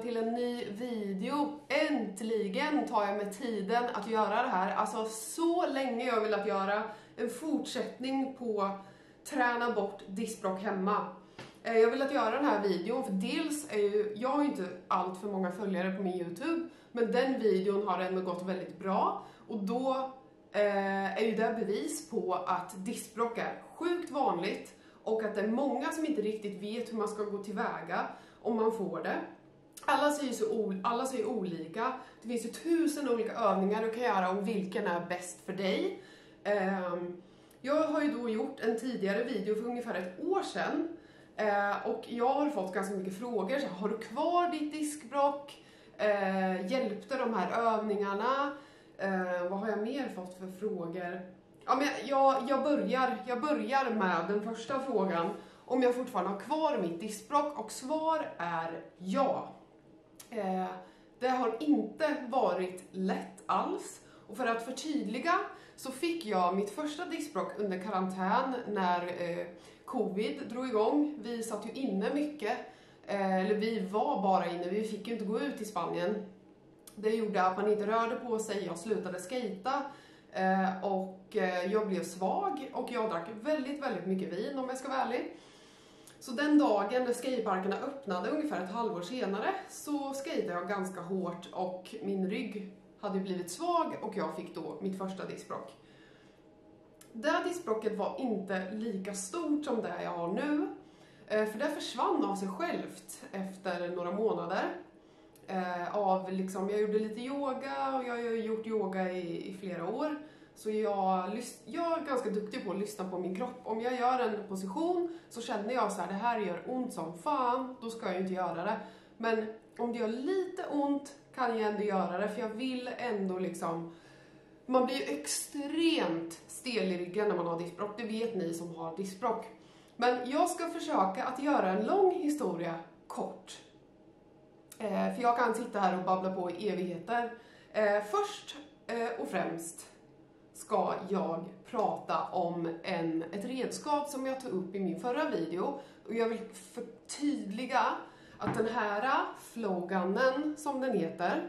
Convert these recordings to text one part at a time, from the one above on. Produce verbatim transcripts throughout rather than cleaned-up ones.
till en ny video. Äntligen tar jag mig tiden att göra det här. Alltså så länge jag vill att göra en fortsättning på träna bort diskbråck hemma. Jag vill att göra den här videon för dels är ju, jag har ju inte allt för många följare på min YouTube, men den videon har ändå gått väldigt bra och då eh, är ju det bevis på att diskbråck är sjukt vanligt och att det är många som inte riktigt vet hur man ska gå tillväga om man får det. Alla säger så alla säger olika. Det finns ju tusen olika övningar du kan göra om vilken är bäst för dig. Eh, jag har ju då gjort en tidigare video för ungefär ett år sedan. Eh, och jag har fått ganska mycket frågor. Så, har du kvar ditt diskbråck? Eh, hjälpte de här övningarna? Eh, vad har jag mer fått för frågor? Ja, men jag, jag, börjar, jag börjar med den första frågan. Om jag fortfarande har kvar mitt diskbråck. Och svar är ja. Eh, det har inte varit lätt alls. Och för att förtydliga så fick jag mitt första diskbråck under karantän när eh, covid drog igång. Vi satt ju inne mycket, eh, eller vi var bara inne, vi fick ju inte gå ut i Spanien. Det gjorde att man inte rörde på sig, jag slutade skejta eh, och eh, jag blev svag och jag drack väldigt, väldigt mycket vin om jag ska vara ärlig. Så den dagen när skateparkerna öppnade ungefär ett halvår senare så skejtade jag ganska hårt och min rygg hade blivit svag och jag fick då mitt första diskbråck. Det diskbråcket var inte lika stort som det jag har nu. För det försvann av sig självt efter några månader. Av liksom, jag gjorde lite yoga och jag har gjort yoga i, i flera år. Så jag, jag är ganska duktig på att lyssna på min kropp. Om jag gör en position så känner jag så här, det här gör ont som fan, då ska jag inte göra det. Men om det gör lite ont kan jag ändå göra det, för jag vill ändå liksom... Man blir ju extremt stel i ryggen när man har diskbråck, det vet ni som har diskbråck. Men jag ska försöka att göra en lång historia kort. Eh, för jag kan sitta här och babbla på i evigheter. Eh, först eh, och främst ska jag prata om en, ett redskap som jag tog upp i min förra video. Och jag vill förtydliga att den här flowgunnen, som den heter,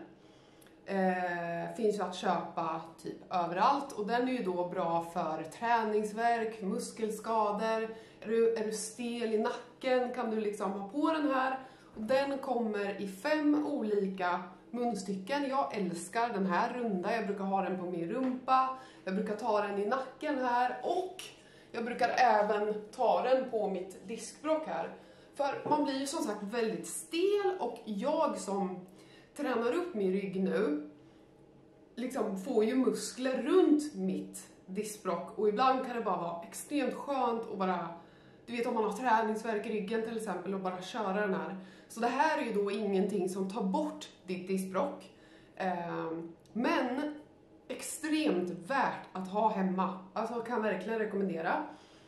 eh, finns ju att köpa typ överallt. Och den är ju då bra för träningsvärk, muskelskador. Är du, är du stel i nacken kan du liksom ha på den här. Och den kommer i fem olika munstycken. Jag älskar den här runda. Jag brukar ha den på min rumpa. Jag brukar ta den i nacken här. Och jag brukar även ta den på mitt diskbråck här. För man blir ju som sagt väldigt stel. Och jag som tränar upp min rygg nu liksom får ju muskler runt mitt diskbråck. Och ibland kan det bara vara extremt skönt att bara... Du vet om man har träningsvärk i ryggen till exempel och bara köra den här. Så det här är ju då ingenting som tar bort ditt diskbråck. Eh, men extremt värt att ha hemma. Alltså kan verkligen rekommendera.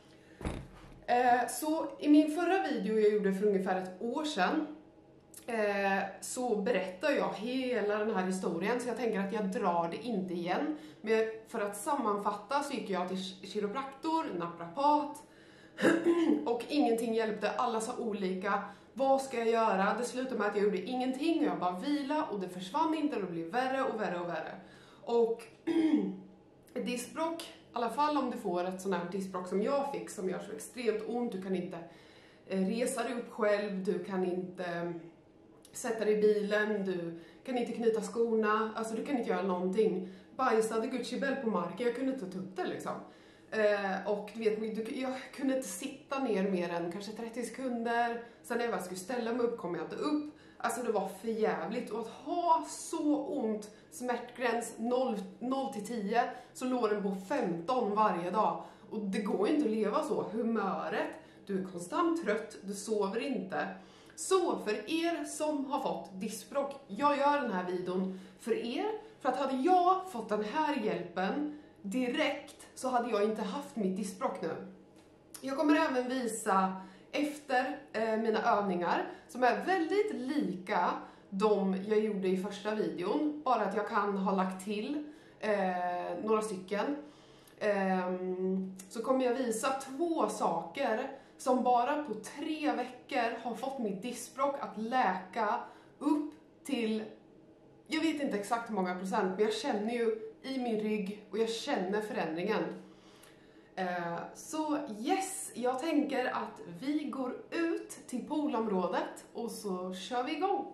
Eh, så i min förra video jag gjorde för ungefär ett år sedan. Eh, så berättar jag hela den här historien. Så jag tänker att jag drar det inte igen. Men för att sammanfatta så gick jag till kiropraktor, naprapat. Och ingenting hjälpte, alla sa olika. Vad ska jag göra? Det slutade med att jag gjorde ingenting och jag bara vila och det försvann inte och det blev värre och värre och värre. Och diskbråck, i alla fall om du får ett sånt här diskbråck som jag fick som gör så extremt ont, du kan inte resa dig upp själv, du kan inte sätta dig i bilen, du kan inte knyta skorna, alltså du kan inte göra någonting. Bajsade Gucci Bell på marken, jag kunde inte ta upp det liksom. Eh, och du vet, jag kunde inte sitta ner mer än kanske trettio sekunder. Sen när jag väl skulle ställa mig upp kom jag inte upp. Alltså det var för jävligt. Och att ha så ont, smärtgräns noll till tio, så låg den på femton varje dag. Och det går inte att leva så. Humöret, du är konstant trött, du sover inte. Så för er som har fått diskbråck, jag gör den här videon för er. För att hade jag fått den här hjälpen direkt så hade jag inte haft mitt diskbråck nu. Jag kommer även visa efter eh, mina övningar som är väldigt lika de jag gjorde i första videon. Bara att jag kan ha lagt till eh, några stycken. Eh, så kommer jag visa två saker som bara på tre veckor har fått mitt diskbråck att läka upp till, jag vet inte exakt hur många procent, men jag känner ju i min rygg och jag känner förändringen. Eh, så yes, jag tänker att vi går ut till poolområdet och så kör vi igång.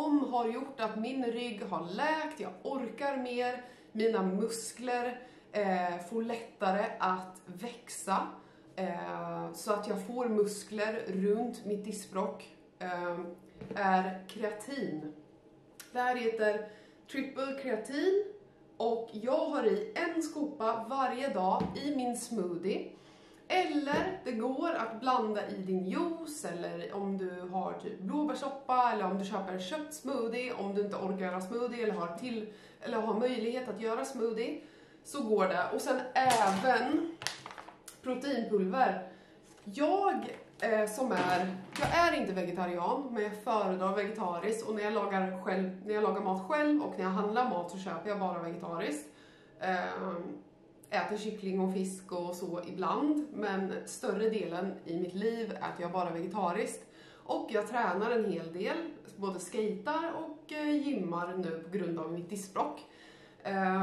som har gjort att min rygg har läkt, jag orkar mer, mina muskler eh, får lättare att växa. Eh, så att jag får muskler runt mitt diskbråck, eh, är kreatin. Det här heter triple kreatin och jag har i en skopa varje dag i min smoothie. Eller det går att blanda i din juice, eller om du har typ blåbärssoppa, eller om du köper köpt smoothie, om du inte orkar göra smoothie eller har, till, eller har möjlighet att göra smoothie, så går det. Och sen även proteinpulver. Jag eh, som är, jag är inte vegetarian, men jag föredrar vegetariskt, och när jag lagar själv, när jag lagar mat själv och när jag handlar mat så köper jag bara vegetariskt. Eh, äter kyckling och fisk och så ibland, men större delen i mitt liv äter jag bara vegetariskt. Och jag tränar en hel del, både skater och eh, gymmar nu på grund av mitt diskbråck. Eh,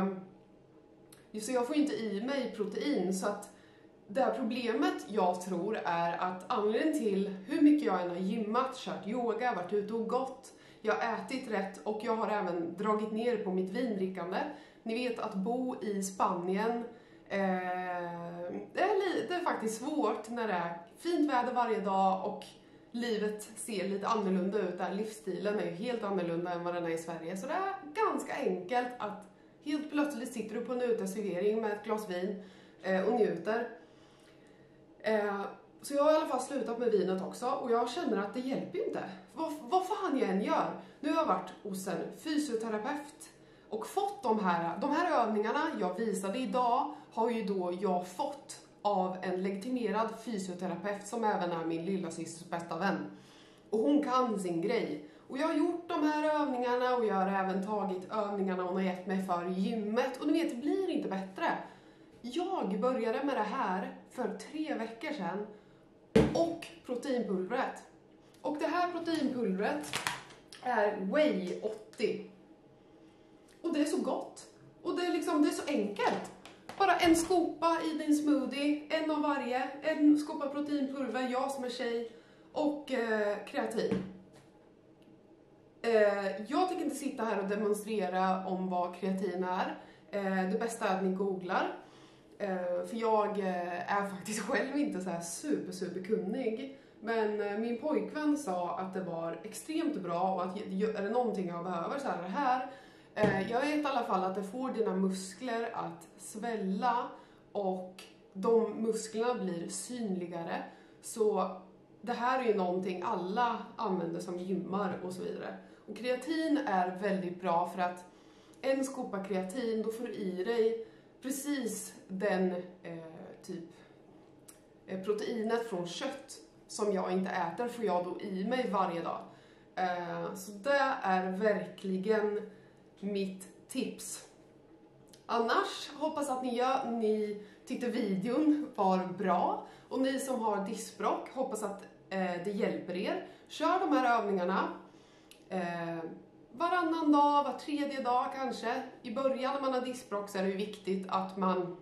så jag får inte i mig protein, så att det här problemet jag tror är att anledningen till hur mycket jag än har gymmat, kört yoga, varit ute och gått, jag har ätit rätt och jag har även dragit ner på mitt vindrickande. Ni vet att bo i Spanien, eh, det, är, det är faktiskt svårt när det är fint väder varje dag och livet ser lite annorlunda ut där. Livsstilen är ju helt annorlunda än vad den är i Sverige. Så det är ganska enkelt att helt plötsligt sitter du på en uteservering med ett glas vin eh, och njuter. Eh, så jag har i alla fall slutat med vinet också, och jag känner att det hjälper ju inte. Vad, vad fan jag än gör. Nu har jag varit hos en fysioterapeut och fått de här, de här övningarna jag visade idag har ju då jag fått av en legitimerad fysioterapeut som även är min lilla systers bästa vän. Och hon kan sin grej. Och jag har gjort de här övningarna och jag har även tagit övningarna hon har gett mig för gymmet. Och ni vet, det blir inte bättre. Jag började med det här för tre veckor sedan. Och proteinpulvret. Och det här proteinpulvret är Whey åttio. Och det är så gott. Och det är liksom, det är så enkelt. Bara en skopa i din smoothie, en av varje, en skopa proteinpulver, jag som är tjej, och eh, kreatin. Eh, jag tänker inte sitta här och demonstrera om vad kreatin är. Eh, det bästa är att ni googlar. Eh, för jag eh, är faktiskt själv inte så här super, super kunnig. Men eh, min pojkvän sa att det var extremt bra och att är det någonting jag behöver så är det här. Jag vet i alla fall att det får dina muskler att svälla och de musklerna blir synligare. Så det här är ju någonting alla använder som gymmar och så vidare. Och kreatin är väldigt bra för att en skopa kreatin, då får du i dig precis den eh, typ eh, proteinet från kött som jag inte äter, får jag då i mig varje dag. Eh, så det är verkligen mitt tips. Annars hoppas att ni, gör, ni tyckte videon var bra. Och ni som har diskbråck, hoppas att eh, det hjälper er. Kör de här övningarna eh, varannan dag, var tredje dag kanske. I början när man har diskbråck så är det viktigt att man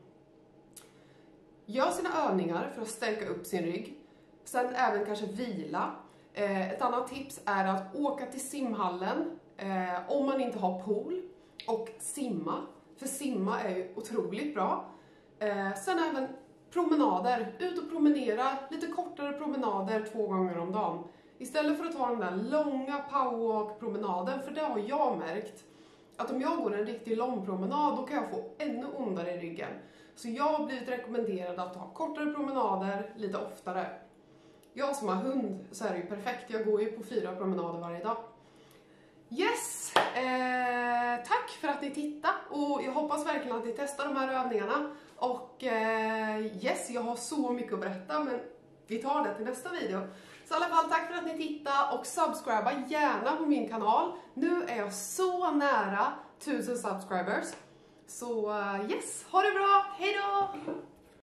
gör sina övningar för att stärka upp sin rygg. Sen även kanske vila. Eh, ett annat tips är att åka till simhallen eh, om man inte har pool. Och simma, för simma är ju otroligt bra. Eh, sen även promenader, ut och promenera, lite kortare promenader två gånger om dagen. Istället för att ta den där långa powerwalk-promenaden, för det har jag märkt att om jag går en riktigt lång promenad, då kan jag få ännu ondare i ryggen. Så jag har blivit rekommenderad att ha kortare promenader lite oftare. Jag som har hund så är det ju perfekt, jag går ju på fyra promenader varje dag. Yes! Eh, tack för att ni tittade och jag hoppas verkligen att ni testar de här övningarna. Och eh, yes, jag har så mycket att berätta, men vi tar det till nästa video. Så i alla fall, tack för att ni tittade och subscriba gärna på min kanal. Nu är jag så nära tusen subscribers. Så uh, yes, ha det bra, hej då!